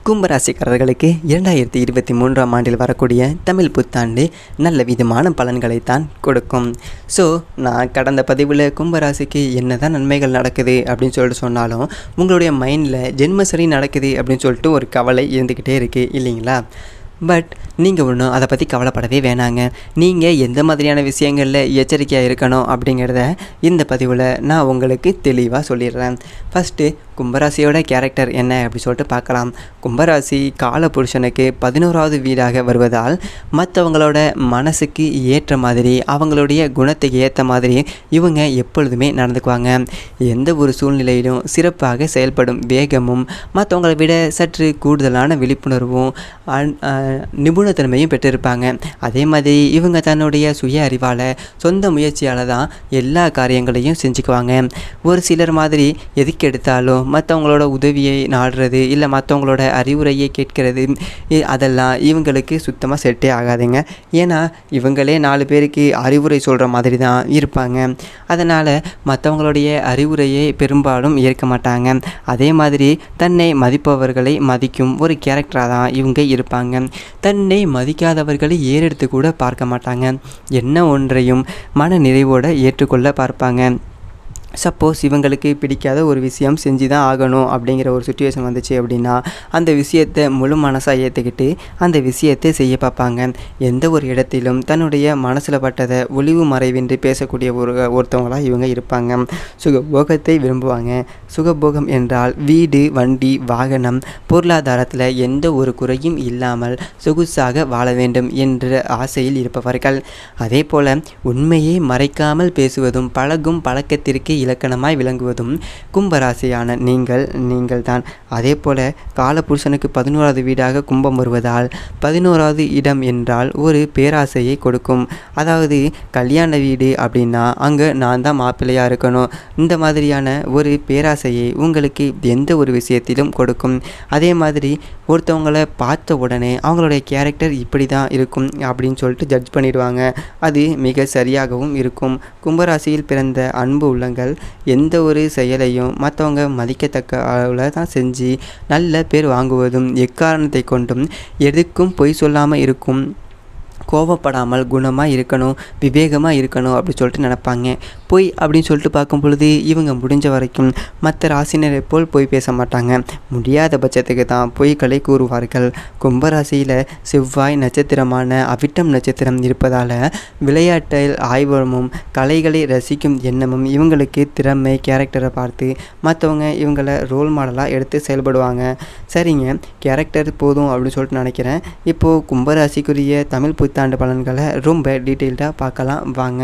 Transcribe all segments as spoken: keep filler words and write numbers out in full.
கும்பராசிக்காரர்களுக்கு இரண்டாயிரத்தி இருபத்தி மூன்றாம் ஆண்டில் வரக்கூடிய தமிழ் புத்தாண்டு நல்ல விதமான பலன்களைத்தான் கொடுக்கும். ஸோ நான் கடந்த பதிவில் கும்பராசிக்கு என்ன தான் நன்மைகள் நடக்குது அப்படின்னு சொல்லிட்டு சொன்னாலும் உங்களுடைய மைண்டில் ஜென்மசரி நடக்குது அப்படின்னு சொல்லிட்டு ஒரு கவலை இருந்துக்கிட்டே இருக்குது இல்லைங்களா? பட் நீங்கள் ஒன்றும் அதை பற்றி கவலைப்படவே வேணாங்க. நீங்கள் எந்த மாதிரியான விஷயங்களில் எச்சரிக்கையாக இருக்கணும் அப்படிங்கிறத இந்த பதிவில் நான் உங்களுக்கு தெளிவாக சொல்லிடுறேன். ஃபஸ்ட்டு கும்பராசியோட கேரக்டர் என்ன அப்படி சொல்லிட்டு பார்க்கலாம். கும்பராசி காலபுருஷனுக்கு பதினோராவது வீடாக வருவதால் மற்றவங்களோட மனசுக்கு ஏற்ற மாதிரி அவங்களுடைய குணத்துக்கு ஏற்ற மாதிரி இவங்க எப்பொழுதுமே நடந்துக்குவாங்க. எந்த ஒரு சூழ்நிலையிலும் சிறப்பாக செயல்படும் வேகமும் மற்றவங்களை விட சற்று கூடுதலான விழிப்புணர்வும் நிபுணத்தன்மையும் பெற்றிருப்பாங்க. அதே மாதிரி இவங்க தன்னுடைய சுய அறிவால் சொந்த முயற்சியால் தான் எல்லா காரியங்களையும் செஞ்சுக்குவாங்க. ஒரு சிலர் மாதிரி எதுக்கு எடுத்தாலும் மற்றவங்களோட உதவியை நாடுறது இல்லை மற்றவங்களோட அறிவுரையை கேட்கிறது அதெல்லாம் இவங்களுக்கு சுத்தமாக செட்டே ஆகாதுங்க. ஏன்னா இவங்களே நாலு பேருக்கு அறிவுரை சொல்கிற மாதிரி தான் இருப்பாங்க. அதனால் மற்றவங்களுடைய அறிவுரையை பெரும்பாலும் ஏற்க மாட்டாங்க. அதே மாதிரி தன்னை மதிப்பவர்களை மதிக்கும் ஒரு கேரக்டராக தான் இவங்க இருப்பாங்க. தன்னை மதிக்காதவர்களை ஏறெடுத்து கூட பார்க்க மாட்டாங்க. என்ன ஒன்றையும் மன நிறைவோடு ஏற்றுக்கொள்ள பார்ப்பாங்க. சப்போஸ் இவங்களுக்கு பிடிக்காத ஒரு விஷயம் செஞ்சு தான் ஆகணும் அப்படிங்கிற ஒரு சுச்சுவேஷன் வந்துச்சு அப்படின்னா அந்த விஷயத்தை முழு மனசாக ஏற்றுக்கிட்டு அந்த விஷயத்தை செய்ய பார்ப்பாங்க. எந்த ஒரு இடத்திலும் தன்னுடைய மனசில் பட்டதை ஒளிவு மறைவின்றி பேசக்கூடிய ஒரு ஒருத்தவங்களாக இவங்க இருப்பாங்க. சுகபோகத்தை விரும்புவாங்க. சுகபோகம் என்றால் வீடு, வண்டி, வாகனம், பொருளாதாரத்தில் எந்த ஒரு குறையும் இல்லாமல் சொகுசாக வாழ வேண்டும் என்ற ஆசையில் இருப்பவர்கள். அதே போல் உண்மையை மறைக்காமல் பேசுவதும் பழகும் பழக்கத்திற்கு இலக்கணமாய் விளங்குவதும் கும்பராசியான நீங்கள் நீங்கள் தான். அதே போல காலபுருஷனுக்கு பதினோராவது வீடாக கும்பம் வருவதால் பதினோராவது இடம் என்றால் ஒரு பேராசையை கொடுக்கும். அதாவது கல்யாண வீடு அப்படின்னா அங்கே நான் தான் மாப்பிள்ளையாக இருக்கணும், இந்த மாதிரியான ஒரு பேராசையை உங்களுக்கு எந்த ஒரு விஷயத்திலும் கொடுக்கும். அதே மாதிரி ஒருத்தவங்களை பார்த்த உடனே அவங்களுடைய கேரக்டர் இப்படி தான் இருக்கும் அப்படின்னு சொல்லிட்டு ஜட்ஜ் பண்ணிடுவாங்க. அது மிக சரியாகவும் இருக்கும். கும்பராசியில் பிறந்த அன்பு உள்ளங்கள் எந்த ஒரு செயலையும் மற்றவங்க மதிக்கத்தக்க அளவில் தான் செஞ்சு நல்ல பேர் வாங்குவதும் எக்காரணத்தை கொண்டும் எதுக்கும் பொய் சொல்லாமல் இருக்கும். கோவப்படாமல் குணமாக இருக்கணும், விவேகமாக இருக்கணும் அப்படி சொல்லிட்டு நினைப்பாங்க. பொய் அப்படின்னு சொல்லிட்டு பார்க்கும் பொழுது இவங்க முடிஞ்ச வரைக்கும் மற்ற ராசினரை போல் பொய் பேச மாட்டாங்க. முடியாத பட்சத்துக்கு தான் பொய்களை கூறுவார்கள். கும்பராசியில் செவ்வாய் நட்சத்திரமான அவிட்டம் நட்சத்திரம் இருப்பதால் விளையாட்டில் ஆய்வமும் கலைகளை ரசிக்கும் எண்ணமும் இவங்களுக்கு திறமை கேரக்டரை பார்த்து மற்றவங்க இவங்களை ரோல் மாடலாக எடுத்து செயல்படுவாங்க. சரிங்க, கேரக்டர் போதும் அப்படின்னு சொல்லிட்டு நினைக்கிறேன். இப்போது கும்பராசிக்குரிய தமிழ் புத்தாண்டு பலன்களை ரொம்ப டீட்டெயில்டாக பார்க்கலாம் வாங்க.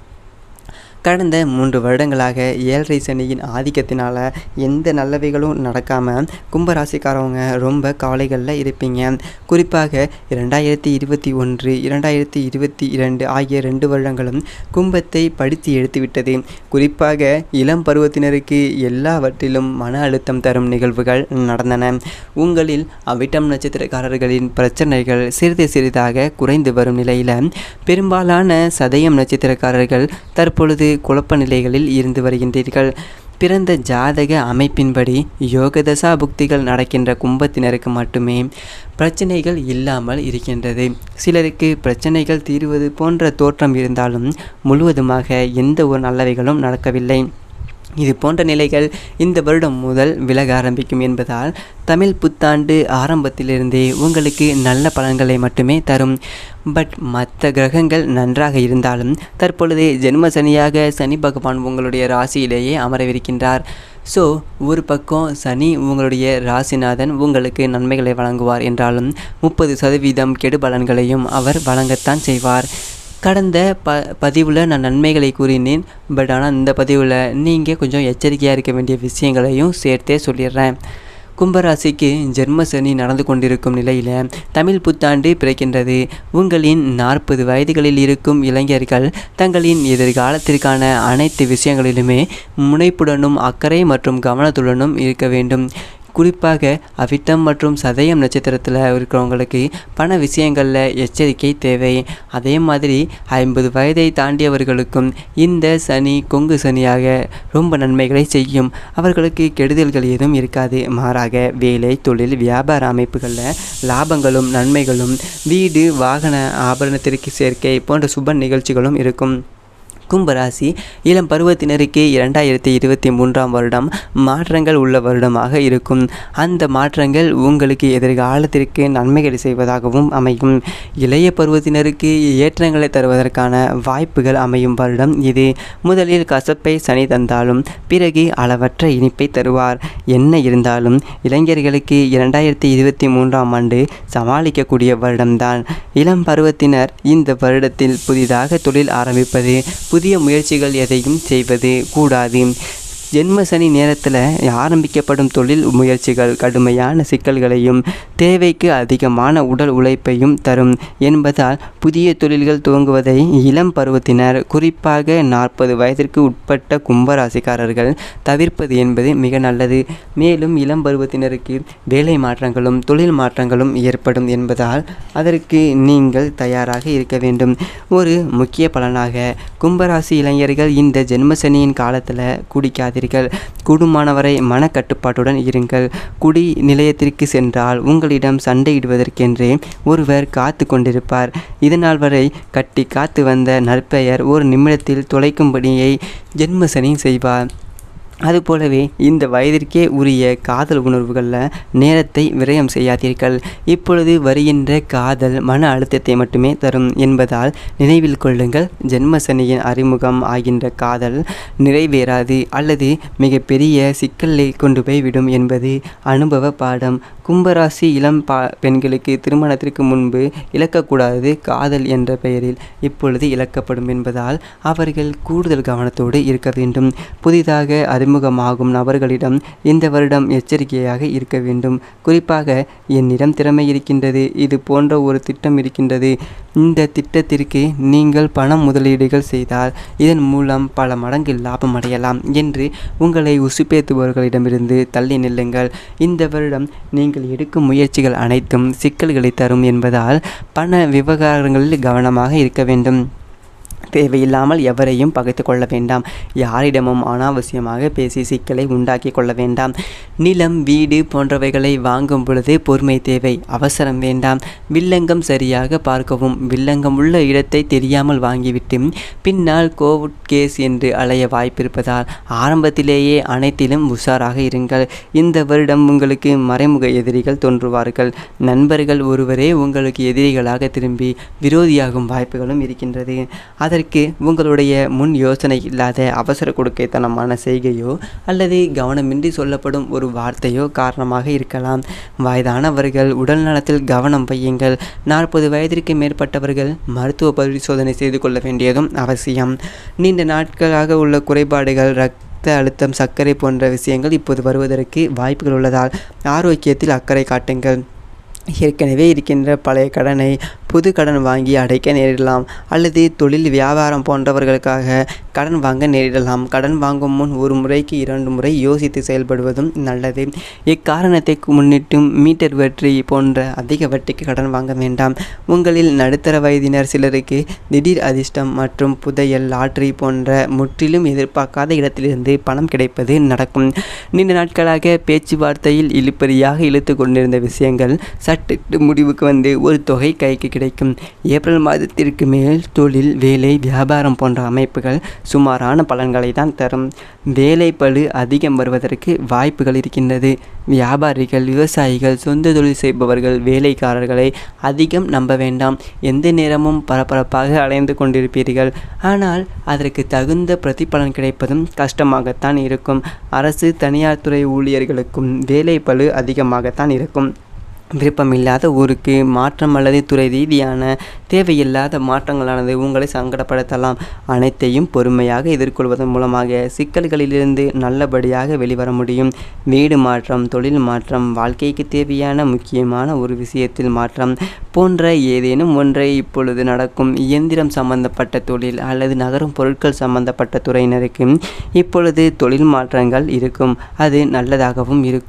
கடந்த மூன்று வருடங்களாக ஏழரை சனியின் ஆதிக்கத்தினால் எந்த நல்லவைகளும் நடக்காமல் கும்பராசிக்காரவங்க ரொம்ப கவலைகளில் இருப்பீங்க. குறிப்பாக இரண்டாயிரத்தி இருபத்தி ஒன்று இரண்டாயிரத்தி இருபத்தி இரண்டு ஆகிய ரெண்டு வருடங்களும் கும்பத்தை படித்து எடுத்துவிட்டது. குறிப்பாக இளம் பருவத்தினருக்கு எல்லாவற்றிலும் மன அழுத்தம் தரும் நிகழ்வுகள் நடந்தன. உங்களில் அவிட்டம் நட்சத்திரக்காரர்களின் பிரச்சனைகள் சிறிது சிறிதாக குறைந்து வரும் நிலையில் பெரும்பாலான சதயம் நட்சத்திரக்காரர்கள் தற்பொழுது குழப்ப நிலைகளில் இருந்து வருகின்றீர்கள். பிறந்த ஜாதக அமைப்பின்படி யோகதசா புக்திகள் நடக்கின்ற கும்பத்தினருக்கு மட்டுமே பிரச்சனைகள் இல்லாமல் இருக்கின்றது. சிலருக்கு பிரச்சனைகள் தீர்வது போன்ற தோற்றம் இருந்தாலும் முழுவதுமாக எந்த ஒரு நல்லவைகளும் நடக்கவில்லை. இது போன்ற நிலைகள் இந்த வருடம் முதல் விலக ஆரம்பிக்கும் என்பதால் தமிழ் புத்தாண்டு ஆரம்பத்திலிருந்தே உங்களுக்கு நல்ல பலன்களை மட்டுமே தரும். பட் மற்ற கிரகங்கள் நன்றாக இருந்தாலும் தற்பொழுது ஜென்ம சனியாக சனி பகவான் உங்களுடைய ராசியிலேயே அமரவிருக்கின்றார். ஸோ ஒரு பக்கம் சனி உங்களுடைய ராசிநாதன் உங்களுக்கு நன்மைகளை வழங்குவார் என்றாலும் முப்பது சதவீதம் கெடு பலன்களையும் அவர் வழங்கத்தான் செய்வார். கடந்த ப பதிவில் நான் நன்மைகளை கூறினேன். பட் ஆனால் இந்த பதிவில் நீங்கள் கொஞ்சம் எச்சரிக்கையாக இருக்க வேண்டிய விஷயங்களையும் சேர்த்தே சொல்லிடுறேன். கும்பராசிக்கு ஜென்ம சனி நடந்து கொண்டிருக்கும் நிலையில் தமிழ் புத்தாண்டு பிறக்கின்றது. உங்களின் நாற்பது வயதுகளில் இருக்கும் இளைஞர்கள் தங்களின் எதிர்காலத்திற்கான அனைத்து விஷயங்களிலுமே முனைப்புடனும் அக்கறை மற்றும் கவனத்துடனும் இருக்க வேண்டும். குறிப்பாக அவிட்டம் மற்றும் சதயம் நட்சத்திரத்தில் இருக்கிறவங்களுக்கு பண விஷயங்களில் எச்சரிக்கை தேவை. அதே மாதிரி ஐம்பது வயதை தாண்டியவர்களுக்கும் இந்த சனி கொங்கு சனியாக ரொம்ப நன்மைகளை செய்யும். அவர்களுக்கு கெடுதல்கள் ஏதும் இருக்காது. மாறாக வேலை, தொழில், வியாபார அமைப்புகளில் லாபங்களும் நன்மைகளும், வீடு, வாகன ஆபரணத்திற்கு சேர்க்கை போன்ற சுப நிகழ்ச்சிகளும் இருக்கும். கும்பராசி இளம் பருவத்தினருக்கு இரண்டாயிரத்தி இருபத்தி மூன்றாம் வருடம் மாற்றங்கள் உள்ள வருடமாக இருக்கும். அந்த மாற்றங்கள் உங்களுக்கு எதிர்காலத்திற்கு நன்மைகளை செய்வதாகவும் அமையும். இளைய பருவத்தினருக்கு ஏற்றங்களை தருவதற்கான வாய்ப்புகள் அமையும் வருடம் இது. முதலில் கசப்பை சனி தந்தாலும் பிறகு அளவற்ற இனிப்பை தருவார். என்ன இருந்தாலும் இளைஞர்களுக்கு இரண்டாயிரத்தி இருபத்தி மூன்றாம் ஆண்டு சமாளிக்கக்கூடிய வருடம்தான். இளம் பருவத்தினர் இந்த வருடத்தில் புதிதாக தொழில் ஆரம்பிப்பது, புதிய முயற்சிகள் எதையும் செய்வது கூடாது. ஜென்ம சனி நேரத்தில் ஆரம்பிக்கப்படும் தொழில் முயற்சிகள் கடுமையான சிக்கல்களையும் தேவைக்கு அதிகமான உடல் உழைப்பையும் தரும் என்பதால் புதிய தொழில்கள் துவங்குவதை இளம் பருவத்தினர், குறிப்பாக நாற்பது வயதிற்கு உட்பட்ட கும்பராசிக்காரர்கள் தவிர்ப்பது என்பது மிக நல்லது. மேலும் இளம் பருவத்தினருக்கு வேலை மாற்றங்களும் தொழில் மாற்றங்களும் ஏற்படும் என்பதால் அதற்கு நீங்கள் தயாராக இருக்க வேண்டும். ஒரு முக்கிய பலனாக கும்பராசி இளைஞர்கள் இந்த ஜென்மசனியின் காலத்தில் குடிக்காது. கூடுமானவரை மனக்கட்டுப்பாட்டுடன் இருங்கள். குடி நிலையத்திற்கு சென்றால் உங்களிடம் சண்டையிடுவதற்கென்றே ஒருவர் காத்து கொண்டிருப்பார். இதனால் வரை கட்டி காத்து வந்த நற்பெயர் ஒரு நிமிடத்தில் தொலைக்கும்படியை ஜென்மசனி செய்வார். அதுபோலவே இந்த வயதிற்கே உரிய காதல் உணர்வுகளில் நேரத்தை விரயம் செய்யாதீர்கள். இப்பொழுது வருகின்ற காதல் மன அழுத்தத்தை மட்டுமே தரும் என்பதால் நினைவில் கொள்ளுங்கள். ஜென்மசனியின் அறிமுகம் ஆகின்ற காதல் நிறைவேறாது அல்லது மிகப்பெரிய சிக்கலை கொண்டு போய்விடும் என்பது அனுபவ பாடம். கும்பராசி இளம் பா பெண்களுக்கு திருமணத்திற்கு முன்பு இழக்கக்கூடாதது காதல் என்ற பெயரில் இப்பொழுது இழக்கப்படும் என்பதால் அவர்கள் கூடுதல் கவனத்தோடு இருக்க வேண்டும். புதிதாக அறிமுகமாகும் நபர்களிடம் இந்த வருடம் எச்சரிக்கையாக இருக்க வேண்டும். குறிப்பாக என்னிடம் திறமை இருக்கின்றது, இது போன்ற ஒரு திட்டம் இருக்கின்றது, இந்த திட்டத்திற்கு நீங்கள் பணம் முதலீடுகள் செய்தால் இதன் மூலம் பல மடங்கு லாபம் அடையலாம் என்று உங்களை உசுப்பேத்துபவர்களிடமிருந்து தள்ளி நில்லுங்கள். இந்த வருடம் நீங்கள் எடுக்கும் முயற்சிகள் அனைத்தும் சிக்கல்களை தரும் என்பதால் பண விவகாரங்களில் கவனமாக இருக்க வேண்டும். தேவையில்லாமல் எவரையும் பகைத்து கொள்ள வேண்டாம். யாரிடமும் அனாவசியமாக பேசி சிக்கலை உண்டாக்கி கொள்ள வேண்டாம். நிலம், வீடு போன்றவைகளை வாங்கும் பொழுது பொறுமை தேவை, அவசரம் வேண்டாம். வில்லங்கம் சரியாக பார்க்கவும். வில்லங்கம் உள்ள இடத்தை தெரியாமல் வாங்கிவிட்டு பின்னால் கோர்ட் கேஸ் என்று அலைய வாய்ப்பிருப்பதால் ஆரம்பத்திலேயே அனைத்திலும் உஷாராக இருங்கள். இந்த வருடம் உங்களுக்கு மறைமுக எதிரிகள் தோன்றுவார்கள். நண்பர்கள் ஒருவரே உங்களுக்கு எதிரிகளாக திரும்பி விரோதியாகும் வாய்ப்புகளும் இருக்கின்றது. அதற்கு உங்களுடைய முன் யோசனை இல்லாத அவசர கொடுக்கைத்தனமான செய்கையோ அல்லது கவனமின்றி சொல்லப்படும் ஒரு வார்த்தையோ காரணமாக இருக்கலாம். வயதானவர்கள் உடல் நலத்தில் கவனம் வையுங்கள். நாற்பது வயதிற்கு மேற்பட்டவர்கள் மருத்துவ பரிசோதனை செய்து கொள்ள வேண்டியதும் அவசியம். நீண்ட நாட்களாக உள்ள குறைபாடுகள், ரத்த அழுத்தம், சர்க்கரை போன்ற விஷயங்கள் இப்போது வருவதற்கு வாய்ப்புகள் உள்ளதால் ஆரோக்கியத்தில் அக்கறை காட்டுங்கள். ஏற்கனவே இருக்கின்ற பழைய கடனை புது கடன் வாங்கி அடைக்க நேரிடலாம் அல்லது தொழில் வியாபாரம் போன்றவர்களுக்காக கடன் வாங்க நேரிடலாம். கடன் வாங்கும் முன் ஒரு முறைக்கு இரண்டு முறை யோசித்து செயல்படுவதும் நல்லது. இக்காரணத்தை முன்னிட்டும் மீட்டர் வட்டி போன்ற அதிக வட்டிக்கு கடன் வாங்க வேண்டாம். உங்களில் நடுத்தர வயதினர் சிலருக்கு திடீர் அதிர்ஷ்டம் மற்றும் புதையல், லாட்டரி போன்ற முற்றிலும் எதிர்பார்க்காத இடத்திலிருந்து பணம் கிடைப்பது நடக்கும். நீண்ட நாட்களாக பேச்சுவார்த்தையில் இழுப்பறியாக இழுத்து கொண்டிருந்த விஷயங்கள் சட்டு முடிவுக்கு வந்து ஒரு தொகை கைக்கு கிடைக்கும். ஏப்ரல் மாதத்திற்கு மேல் தொழில், வேலை, வியாபாரம் போன்ற அமைப்புகள் சுமாரான பலன்களை தான் தரும். வேலை பளு அதிகம் வருவதற்கு வாய்ப்புகள் இருக்கின்றது. வியாபாரிகள், விவசாயிகள், சொந்த தொழில் செய்பவர்கள் வேலைக்காரர்களை அதிகம் நம்ப வேண்டாம். எந்த நேரமும் பரபரப்பாக அலைந்து கொண்டிருப்பீர்கள். ஆனால் அதற்கு தகுந்த பிரதிபலன் கிடைப்பதும் கஷ்டமாகத்தான் இருக்கும். அரசு, தனியார் துறை ஊழியர்களுக்கும் வேலை பளு அதிகமாகத்தான் இருக்கும். விருப்பமில்லாத ஊருக்கு மாற்றம் அல்லது துறை ரீதியான தேவையில்லாத மாற்றங்களானது உங்களை சங்கடப்படுத்தலாம். அனைத்தையும் பொறுமையாக எதிர்கொள்வதன் மூலமாக சிக்கல்களிலிருந்து நல்லபடியாக வெளிவர முடியும். வீடு மாற்றம், தொழில் மாற்றம், வாழ்க்கைக்கு தேவையான முக்கியமான ஒரு விஷயத்தில் மாற்றம் போன்ற ஏதேனும் ஒன்றை இப்பொழுது நடக்கும். இயந்திரம் சம்பந்தப்பட்ட தொழில் அல்லது நகரும் பொருட்கள் சம்பந்தப்பட்ட துறையினருக்கு இப்பொழுது தொழில் மாற்றங்கள் இருக்கும். அது நல்லதாகவும் இருக்கும்.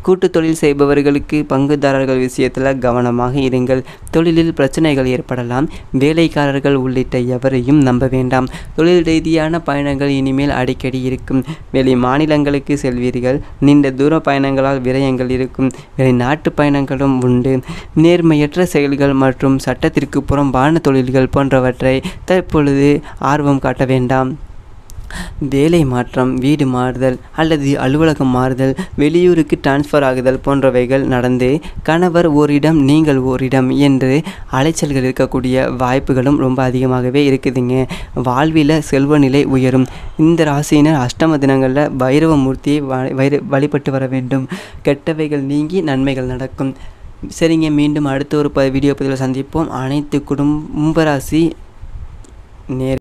கூட்டு தொழில் செய்பவர்களுக்கு பங்குதாரர்கள் விஷயத்தில் கவனமாக இருங்கள். தொழிலில் பிரச்சனைகள் ஏற்படலாம். வேலைக்காரர்கள் உள்ளிட்ட எவரையும் நம்ப வேண்டாம். தொழில் ரீதியான பயணங்கள் இனிமேல் அடிக்கடி இருக்கும். வெளி மாநிலங்களுக்கு செல்வீர்கள். நீண்ட தூர பயணங்களால் விரயங்கள் இருக்கும். வெளிநாட்டு பயணங்களும் உண்டு. நேர்மையற்ற செயல்கள் மற்றும் சட்டத்திற்கு புறம்பான தொழில்கள் போன்றவற்றை தற்பொழுது ஆர்வம் காட்ட வேண்டாம். வேலை மாற்றம், வீடு மாறுதல் அல்லது அலுவலகம் மாறுதல், வெளியூருக்கு டிரான்ஸ்ஃபர் ஆகுதல் போன்றவைகள் நடந்து கணவர் ஓரிடம் நீங்கள் ஓரிடம் என்று அலைச்சல்கள் இருக்கக்கூடிய வாய்ப்புகளும் ரொம்ப அதிகமாகவே இருக்குதுங்க. வாழ்வில் செல்வ நிலை உயரும். இந்த ராசியினர் அஷ்டம தினங்களில் பைரவமூர்த்தியை வைர வழிபட்டு வர வேண்டும். கெட்டவைகள் நீங்கி நன்மைகள் நடக்கும். சரிங்க, மீண்டும் அடுத்த ஒரு ப வீடியோ பதிவில் சந்திப்போம். அனைத்து குடும்பராசி நேர்